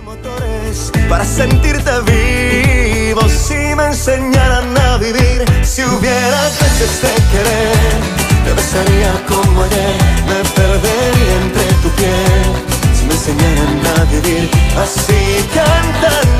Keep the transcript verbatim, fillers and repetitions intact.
Motores para sentirte vivo. Si me enseñaran a vivir, si hubiera veces de querer, te besaría como ayer, me perdería entre tu piel. Si me enseñaran a vivir así cantando.